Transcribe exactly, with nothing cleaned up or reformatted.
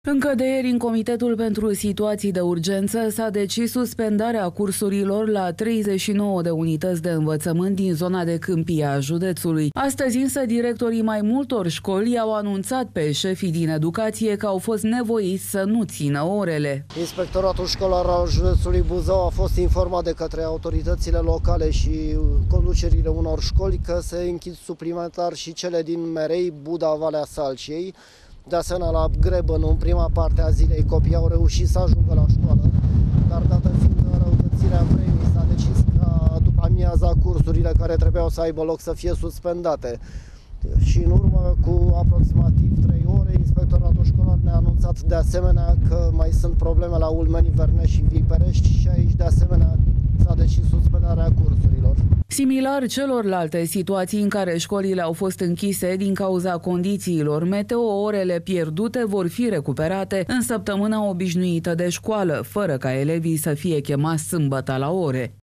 Încă de ieri, în Comitetul pentru Situații de Urgență, s-a decis suspendarea cursurilor la treizeci și nouă de unități de învățământ din zona de Câmpie a județului. Astăzi însă, directorii mai multor școli au anunțat pe șefii din educație că au fost nevoiți să nu țină orele. Inspectoratul școlar al județului Buzău a fost informat de către autoritățile locale și conducerile unor școli că se închid suplimentar și cele din Merei, Buda, Valea Salciei. De asemenea, la Grebăn, în prima parte a zilei, copiii au reușit să ajungă la școală, dar dată fiind răutățirea vremii, s-a decis ca după amiaza cursurile care trebuiau să aibă loc să fie suspendate. Și în urmă, cu aproximativ trei ore, Inspectoratul școlar ne-a anunțat de asemenea că mai sunt probleme la Ulmeni, Vernești și Viperești și aici de asemenea s-a decis suspendarea cursurilor. Similar celorlalte situații în care școlile au fost închise din cauza condițiilor meteo, orele pierdute vor fi recuperate în săptămâna obișnuită de școală, fără ca elevii să fie chemați sâmbătă la ore.